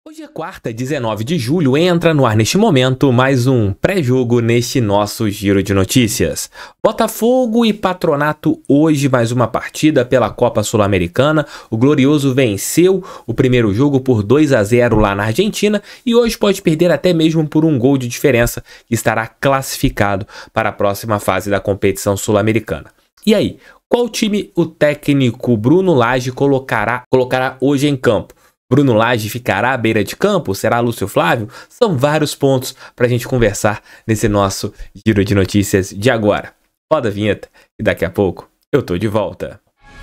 Hoje é quarta, 19 de julho, entra no ar neste momento mais um pré-jogo neste nosso giro de notícias. Botafogo e Patronato hoje mais uma partida pela Copa Sul-Americana. O Glorioso venceu o primeiro jogo por 2-0 lá na Argentina e hoje pode perder até mesmo por um gol de diferença, que estará classificado para a próxima fase da competição sul-americana. E aí, qual time o técnico Bruno Lage colocará hoje em campo? Bruno Lage ficará à beira de campo? Será Lúcio Flávio? São vários pontos para a gente conversar nesse nosso giro de notícias de agora. Roda a vinheta e daqui a pouco eu tô de volta.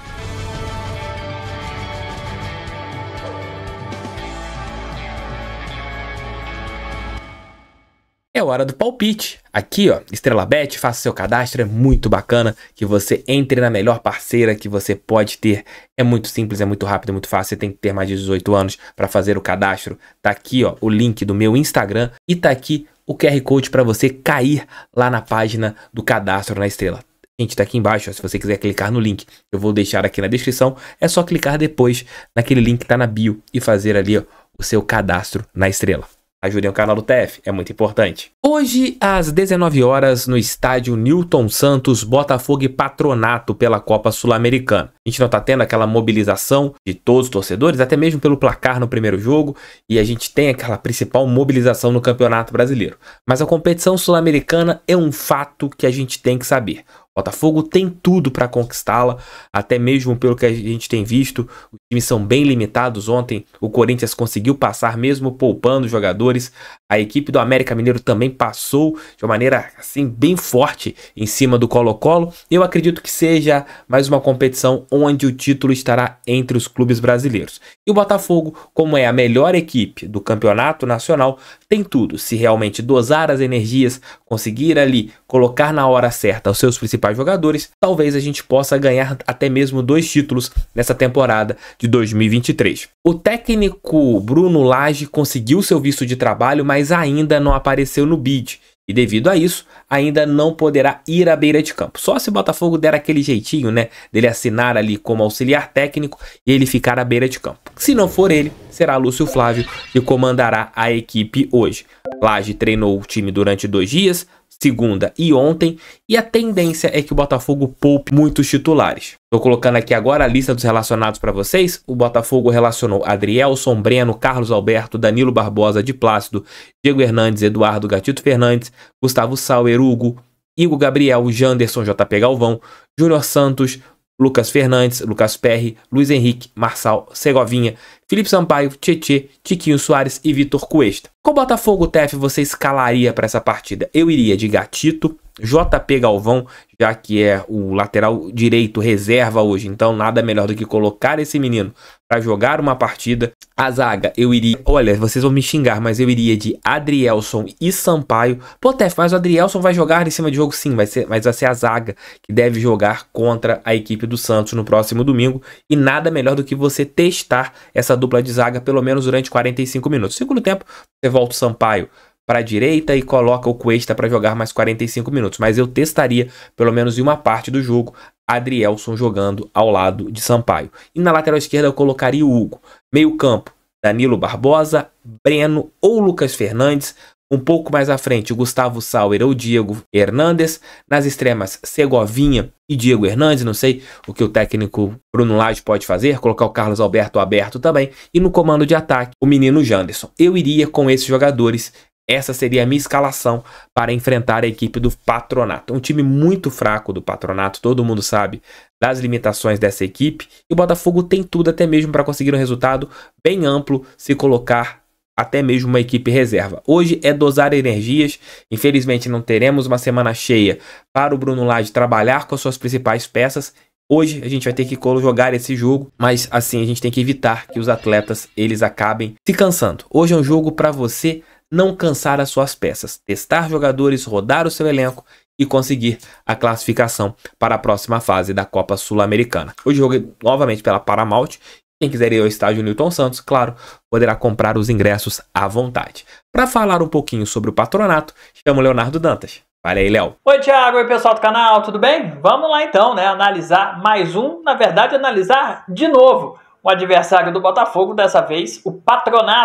É hora do palpite. Aqui, ó, Estrela Bet, faça seu cadastro, é muito bacana que você entre na melhor parceira que você pode ter. É muito simples, é muito rápido, é muito fácil. Você tem que ter mais de 18 anos para fazer o cadastro. Tá aqui, ó, o link do meu Instagram e tá aqui o QR Code para você cair lá na página do cadastro na Estrela. Gente, tá aqui embaixo, ó, se você quiser clicar no link, eu vou deixar aqui na descrição. É só clicar depois naquele link que tá na bio e fazer ali, ó, o seu cadastro na Estrela. Ajudem o canal do TF, é muito importante. Hoje, às 19 horas, no estádio Newton Santos, Botafogo e Patronato pela Copa Sul-Americana. A gente não tá tendo aquela mobilização de todos os torcedores, até mesmo pelo placar no primeiro jogo, e a gente tem aquela principal mobilização no Campeonato Brasileiro. Mas a competição sul-americana é um fato que a gente tem que saber. Botafogo tem tudo para conquistá-la, até mesmo pelo que a gente tem visto, os times são bem limitados. Ontem o Corinthians conseguiu passar mesmo poupando jogadores, a equipe do América Mineiro também passou de uma maneira assim bem forte em cima do Colo-Colo. Eu acredito que seja mais uma competição onde o título estará entre os clubes brasileiros. E o Botafogo, como é a melhor equipe do campeonato nacional, tem tudo. Se realmente dosar as energias, conseguir ali colocar na hora certa os seus principais jogadores, talvez a gente possa ganhar até mesmo 2 títulos nessa temporada de 2023. O técnico Bruno Lage conseguiu seu visto de trabalho, mas ainda não apareceu no bid. E devido a isso, ainda não poderá ir à beira de campo. Só se o Botafogo der aquele jeitinho, né, dele assinar ali como auxiliar técnico e ele ficar à beira de campo. Se não for ele, será Lúcio Flávio que comandará a equipe hoje. Lage treinou o time durante 2 dias, segunda e ontem, e a tendência é que o Botafogo poupe muitos titulares. Estou colocando aqui agora a lista dos relacionados para vocês. O Botafogo relacionou Adrielson, Breno, Carlos Alberto, Danilo Barbosa, de Plácido, Diego Hernandes, Eduardo Gatito Fernandes, Gustavo Sauer, Hugo, Igor Gabriel, Janderson, JP Galvão, Júnior Santos, Lucas Fernandes, Lucas Perry, Luiz Henrique, Marçal, Segovinha, Felipe Sampaio, Tietê, Tiquinho Soares e Vitor Cuesta. Qual Botafogo, TF, você escalaria para essa partida? Eu iria de Gatito, JP Galvão, já que é o lateral direito reserva hoje, então nada melhor do que colocar esse menino para jogar uma partida. A zaga, eu iria, olha, vocês vão me xingar, mas eu iria de Adrielson e Sampaio. Pô, Tef, mas o Adrielson vai jogar em cima de jogo sim, mas vai ser a zaga que deve jogar contra a equipe do Santos no próximo domingo, e nada melhor do que você testar essa dupla de zaga pelo menos durante 45 minutos. Segundo tempo, você volta o Sampaio para a direita e coloca o Cuesta para jogar mais 45 minutos. Mas eu testaria, pelo menos em uma parte do jogo, Adrielson jogando ao lado de Sampaio. E na lateral esquerda eu colocaria o Hugo. Meio campo, Danilo Barbosa, Breno ou Lucas Fernandes. Um pouco mais à frente, o Gustavo Sauer ou Diego Hernandes. Nas extremas, Segovinha e Diego Hernandes. Não sei o que o técnico Bruno Lage pode fazer. Colocar o Carlos Alberto aberto também. E no comando de ataque, o menino Janderson. Eu iria com esses jogadores. Essa seria a minha escalação para enfrentar a equipe do Patronato. Um time muito fraco do Patronato, todo mundo sabe das limitações dessa equipe. E o Botafogo tem tudo até mesmo para conseguir um resultado bem amplo se colocar até mesmo uma equipe reserva. Hoje é dosar energias. Infelizmente não teremos uma semana cheia para o Bruno Lage trabalhar com as suas principais peças. Hoje a gente vai ter que jogar esse jogo, mas assim a gente tem que evitar que os atletas eles acabem se cansando. Hoje é um jogo para você não cansar as suas peças, testar jogadores, rodar o seu elenco e conseguir a classificação para a próxima fase da Copa Sul-Americana. Hoje joguei novamente pela Paramount. Quem quiser ir ao estádio Newton Santos, claro, poderá comprar os ingressos à vontade. Para falar um pouquinho sobre o Patronato, chamo o Leonardo Dantas. Fala aí, Léo. Oi, Thiago. Oi, pessoal do canal. Tudo bem? Vamos lá então, né? Analisar mais um, na verdade, analisar de novo o adversário do Botafogo, dessa vez o Patronato,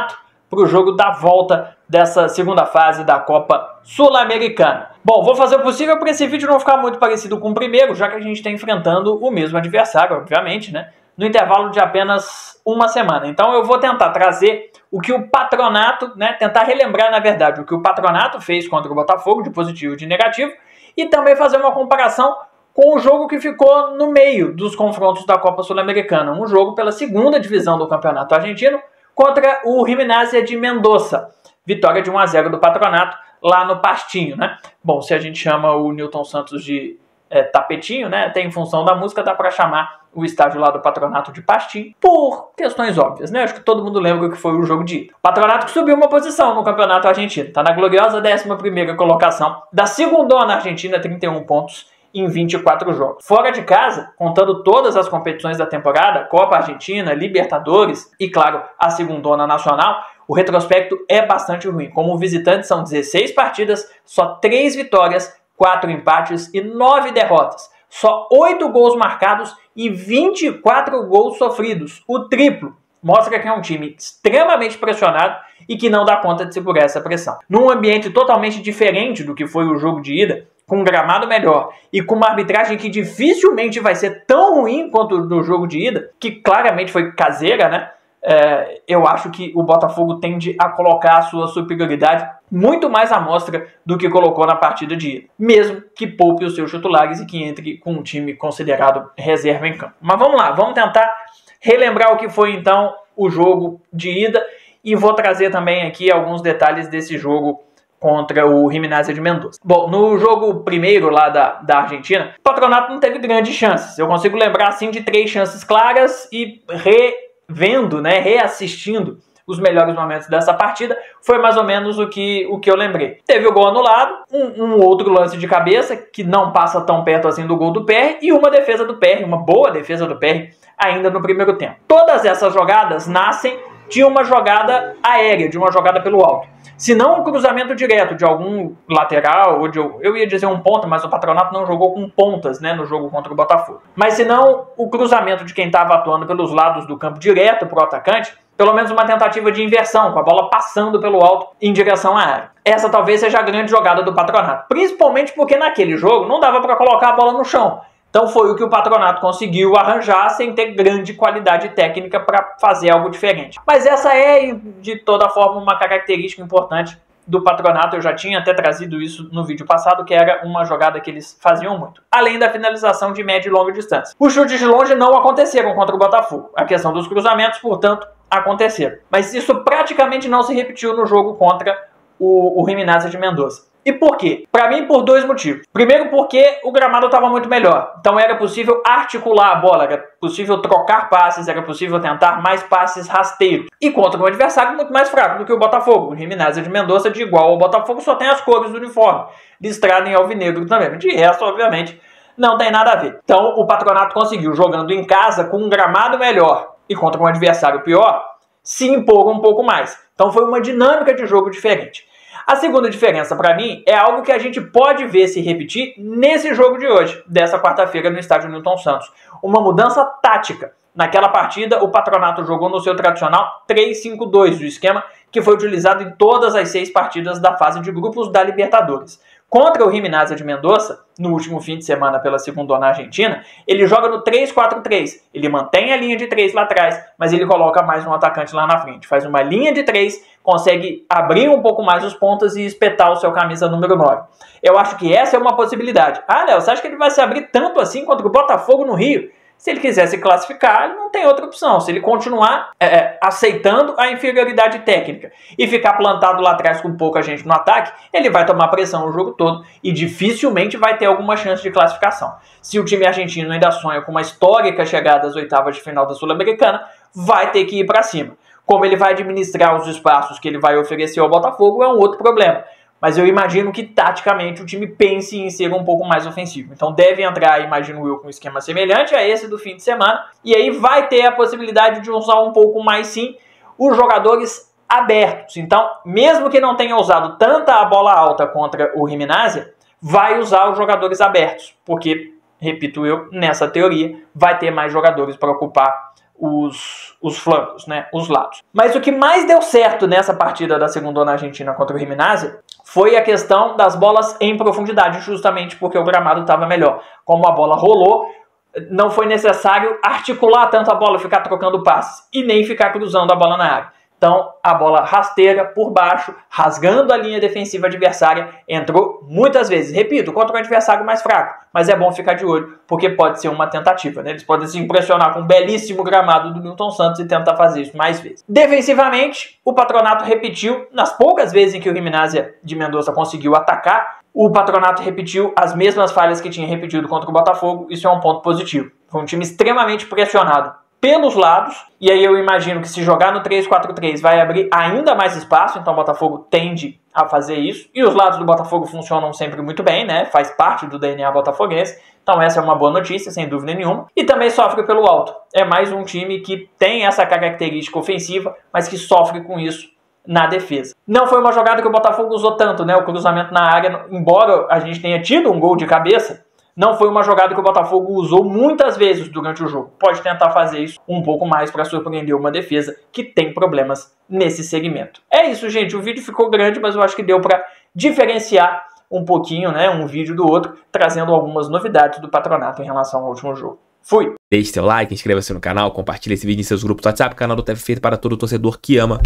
para o jogo da volta dessa segunda fase da Copa Sul-Americana. Bom, vou fazer o possível para esse vídeo não ficar muito parecido com o primeiro, já que a gente está enfrentando o mesmo adversário, obviamente, né? No intervalo de apenas uma semana. Então eu vou tentar trazer o que o Patronato, né? Tentar relembrar, na verdade, o que o Patronato fez contra o Botafogo, de positivo e de negativo, e também fazer uma comparação com o jogo que ficou no meio dos confrontos da Copa Sul-Americana. Um jogo pela segunda divisão do Campeonato Argentino contra o Gimnasia de Mendoza. Vitória de 1-0 do Patronato lá no Pastinho, né? Bom, se a gente chama o Newton Santos de Tapetinho, né? Até em função da música dá para chamar o estádio lá do Patronato de Pastinho, por questões óbvias, né? Acho que todo mundo lembra que foi o jogo de ida. O Patronato que subiu uma posição no Campeonato Argentino. Está na gloriosa 11ª colocação da segundona Argentina, 31 pontos em 24 jogos. Fora de casa, contando todas as competições da temporada, Copa Argentina, Libertadores e, claro, a segundona nacional, o retrospecto é bastante ruim. Como visitante são 16 partidas, só 3 vitórias, 4 empates e 9 derrotas. Só 8 gols marcados e 24 gols sofridos, o triplo. Mostra que é um time extremamente pressionado e que não dá conta de segurar essa pressão. Num ambiente totalmente diferente do que foi o jogo de ida, com um gramado melhor e com uma arbitragem que dificilmente vai ser tão ruim quanto no jogo de ida, que claramente foi caseira, né? Eu acho que o Botafogo tende a colocar a sua superioridade muito mais à mostra do que colocou na partida de ida, mesmo que poupe os seus titulares e que entre com um time considerado reserva em campo. Mas vamos lá, vamos tentar relembrar o que foi então o jogo de ida e vou trazer também aqui alguns detalhes desse jogo contra o Gimnasia de Mendoza. Bom, no jogo primeiro lá da Argentina, o Patronato não teve grandes chances. Eu consigo lembrar assim de 3 chances claras e revendo, né, reassistindo os melhores momentos dessa partida, foi mais ou menos o que eu lembrei. Teve o gol anulado, um outro lance de cabeça, que não passa tão perto assim do gol do PR, e uma defesa do PR, uma boa defesa do PR, ainda no primeiro tempo. Todas essas jogadas nascem de uma jogada aérea, de uma jogada pelo alto. Se não um cruzamento direto de algum lateral, ou eu ia dizer um ponta, mas o Patronato não jogou com pontas, né, no jogo contra o Botafogo. Mas se não o cruzamento de quem estava atuando pelos lados do campo direto para o atacante, pelo menos uma tentativa de inversão, com a bola passando pelo alto em direção à área. Essa talvez seja a grande jogada do Patronato, principalmente porque naquele jogo não dava para colocar a bola no chão. Então foi o que o Patronato conseguiu arranjar sem ter grande qualidade técnica para fazer algo diferente. Mas essa é, de toda forma, uma característica importante do Patronato. Eu já tinha até trazido isso no vídeo passado, que era uma jogada que eles faziam muito. Além da finalização de média e longa distância. Os chutes de longe não aconteceram contra o Botafogo. A questão dos cruzamentos, portanto, aconteceram. Mas isso praticamente não se repetiu no jogo contra o Gimnasia de Mendoza. E por quê? Para mim, por 2 motivos. Primeiro, porque o gramado estava muito melhor. Então era possível articular a bola, era possível trocar passes, era possível tentar mais passes rasteiros. E contra um adversário muito mais fraco do que o Botafogo. O Gimnasia de Mendoza, de igual ao Botafogo, só tem as cores do uniforme, listrado em alvinegro também. De resto, obviamente, não tem nada a ver. Então o Patronato conseguiu, jogando em casa com um gramado melhor e contra um adversário pior, se impor um pouco mais. Então foi uma dinâmica de jogo diferente. A segunda diferença para mim é algo que a gente pode ver se repetir nesse jogo de hoje, dessa quarta-feira no estádio Newton Santos. Uma mudança tática. Naquela partida, o Patronato jogou no seu tradicional 3-5-2, o esquema que foi utilizado em todas as 6 partidas da fase de grupos da Libertadores. Contra o Gimnasia de Mendoza, no último fim de semana pela segundona Argentina, ele joga no 3-4-3. Ele mantém a linha de 3 lá atrás, mas ele coloca mais um atacante lá na frente. Faz uma linha de 3, consegue abrir um pouco mais os pontas e espetar o seu camisa número 9. Eu acho que essa é uma possibilidade. Ah, Léo, você acha que ele vai se abrir tanto assim contra o Botafogo no Rio? Se ele quiser se classificar, ele não tem outra opção. Se ele continuar aceitando a inferioridade técnica e ficar plantado lá atrás com pouca gente no ataque, ele vai tomar pressão o jogo todo e dificilmente vai ter alguma chance de classificação. Se o time argentino ainda sonha com uma histórica chegada às oitavas de final da Sul-Americana, vai ter que ir para cima. Como ele vai administrar os espaços que ele vai oferecer ao Botafogo é um outro problema. Mas eu imagino que, taticamente, o time pense em ser um pouco mais ofensivo. Então deve entrar, imagino eu, com um esquema semelhante a esse do fim de semana. E aí vai ter a possibilidade de usar um pouco mais, sim, os jogadores abertos. Então, mesmo que não tenha usado tanta a bola alta contra o Gimnasia, vai usar os jogadores abertos. Porque, repito eu, nessa teoria, vai ter mais jogadores para ocupar os flancos, né, os lados. Mas o que mais deu certo nessa partida da segundona argentina contra o Gimnasia foi a questão das bolas em profundidade, justamente porque o gramado estava melhor. Como a bola rolou, não foi necessário articular tanto a bola, ficar trocando passes e nem ficar cruzando a bola na área. Então, a bola rasteira por baixo, rasgando a linha defensiva adversária, entrou muitas vezes. Repito, contra um adversário mais fraco, mas é bom ficar de olho, porque pode ser uma tentativa, né? Eles podem se impressionar com um belíssimo gramado do Newton Santos e tentar fazer isso mais vezes. Defensivamente, o Patronato repetiu, nas poucas vezes em que o Gimnasia de Mendoza conseguiu atacar, o Patronato repetiu as mesmas falhas que tinha repetido contra o Botafogo. Isso é um ponto positivo. Foi um time extremamente pressionado pelos lados, e aí eu imagino que se jogar no 3-4-3 vai abrir ainda mais espaço, então o Botafogo tende a fazer isso, e os lados do Botafogo funcionam sempre muito bem, né? Faz parte do DNA botafoguense, então essa é uma boa notícia, sem dúvida nenhuma, e também sofre pelo alto. É mais um time que tem essa característica ofensiva, mas que sofre com isso na defesa. Não foi uma jogada que o Botafogo usou tanto, né? O cruzamento na área, embora a gente tenha tido um gol de cabeça, não foi uma jogada que o Botafogo usou muitas vezes durante o jogo. Pode tentar fazer isso um pouco mais para surpreender uma defesa que tem problemas nesse segmento. É isso, gente. O vídeo ficou grande, mas eu acho que deu para diferenciar um pouquinho, né, um vídeo do outro, trazendo algumas novidades do Patronato em relação ao último jogo. Fui! Deixe seu like, inscreva-se no canal, compartilhe esse vídeo em seus grupos do WhatsApp. O canal do TF feito para todo torcedor que ama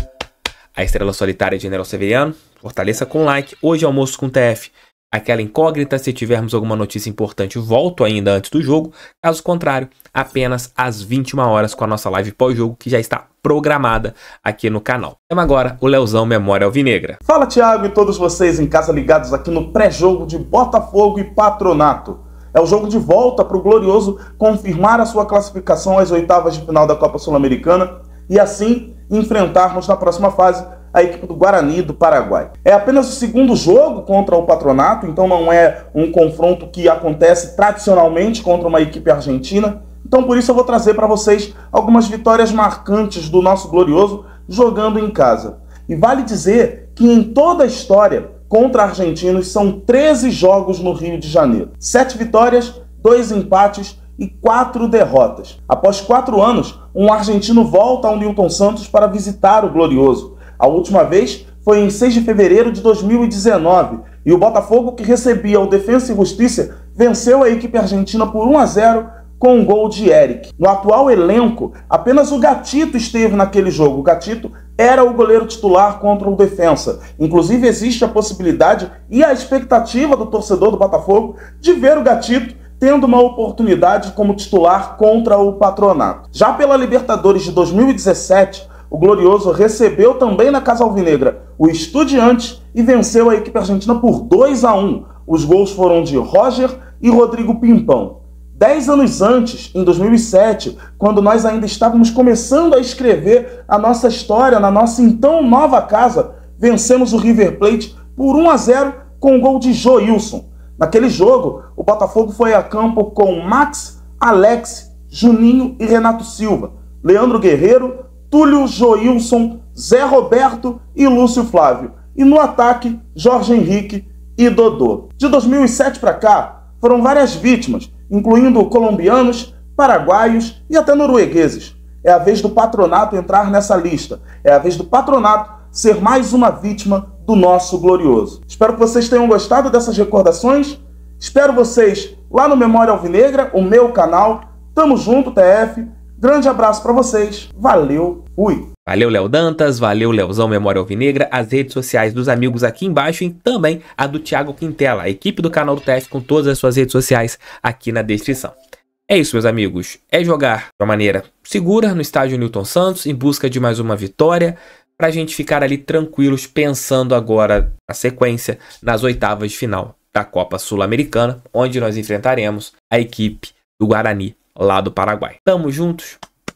a estrela solitária de General Severiano. Fortaleça com like. Hoje almoço com TF. Aquela incógnita, se tivermos alguma notícia importante, volto ainda antes do jogo. Caso contrário, apenas às 21 horas com a nossa live pós-jogo, que já está programada aqui no canal. Temos agora o Leozão Memória Alvinegra. Fala, Thiago, e todos vocês em casa ligados aqui no pré-jogo de Botafogo e Patronato. É o jogo de volta para o Glorioso confirmar a sua classificação às oitavas de final da Copa Sul-Americana e assim enfrentarmos na próxima fase a equipe do Guarani do Paraguai. É apenas o segundo jogo contra o Patronato, então não é um confronto que acontece tradicionalmente contra uma equipe argentina. Então por isso eu vou trazer para vocês algumas vitórias marcantes do nosso Glorioso jogando em casa. E vale dizer que em toda a história contra argentinos são 13 jogos no Rio de Janeiro. 7 vitórias, 2 empates e 4 derrotas. Após 4 anos, um argentino volta ao Newton Santos para visitar o Glorioso. A última vez foi em 6 de fevereiro de 2019 e o Botafogo, que recebia o Defensa e Justiça, venceu a equipe argentina por 1-0 com um gol de Eric. No atual elenco, apenas o Gatito esteve naquele jogo. O Gatito era o goleiro titular contra o Defensa. Inclusive existe a possibilidade e a expectativa do torcedor do Botafogo de ver o Gatito tendo uma oportunidade como titular contra o Patronato. Já pela Libertadores de 2017, o Glorioso recebeu também na Casa Alvinegra o Estudiantes e venceu a equipe argentina por 2-1. Os gols foram de Roger e Rodrigo Pimpão. 10 anos antes, em 2007, quando nós ainda estávamos começando a escrever a nossa história na nossa então nova casa, vencemos o River Plate por 1-0 com o gol de Joilson. Naquele jogo, o Botafogo foi a campo com Max, Alex, Juninho e Renato Silva, Leandro Guerreiro, Túlio, Joilson, Zé Roberto e Lúcio Flávio. E no ataque, Jorge Henrique e Dodô. De 2007 para cá, foram várias vítimas, incluindo colombianos, paraguaios e até noruegueses. É a vez do Patronato entrar nessa lista. É a vez do Patronato ser mais uma vítima do nosso Glorioso. Espero que vocês tenham gostado dessas recordações. Espero vocês lá no Memória Alvinegra, o meu canal. Tamo junto, TF. Grande abraço pra vocês. Valeu, fui. Valeu, Léo Dantas, valeu, Leozão Memória Alvinegra. As redes sociais dos amigos aqui embaixo e também a do Thiago Quintela, a equipe do canal do TF com todas as suas redes sociais aqui na descrição. É isso, meus amigos. É jogar de uma maneira segura no estádio Newton Santos, em busca de mais uma vitória, pra gente ficar ali tranquilos, pensando agora na sequência, nas oitavas de final da Copa Sul-Americana, onde nós enfrentaremos a equipe do Guarani lá do Paraguai. Tamo juntos.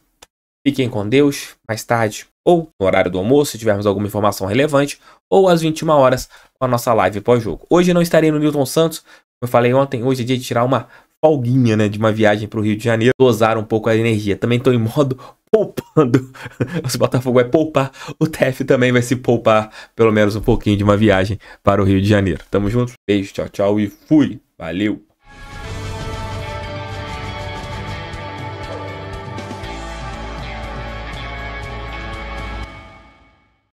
Fiquem com Deus. Mais tarde, ou no horário do almoço, se tivermos alguma informação relevante, ou às 21 horas com a nossa live pós-jogo. Hoje não estarei no Newton Santos, como eu falei ontem, hoje é dia de tirar uma folguinha, né, de uma viagem para o Rio de Janeiro, dosar um pouco a energia. Também estou em modo poupando. O Botafogo vai poupar, o TF também vai se poupar pelo menos um pouquinho de uma viagem para o Rio de Janeiro. Tamo junto, beijo, tchau, tchau e fui. Valeu!